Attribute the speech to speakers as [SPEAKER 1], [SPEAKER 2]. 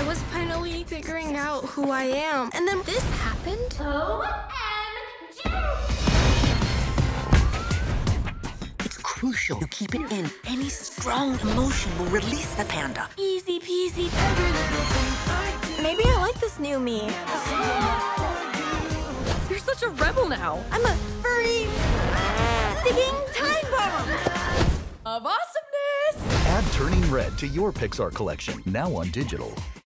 [SPEAKER 1] was finally figuring out who I am. And then this happened.
[SPEAKER 2] It's crucial you keep it in. Any strong emotion will release the panda.
[SPEAKER 1] Easy peasy. Maybe I like this new me. You're such a rebel now. I'm a furry, digging time bomb of awesomeness.
[SPEAKER 3] Add Turning Red to your Pixar collection, now on digital.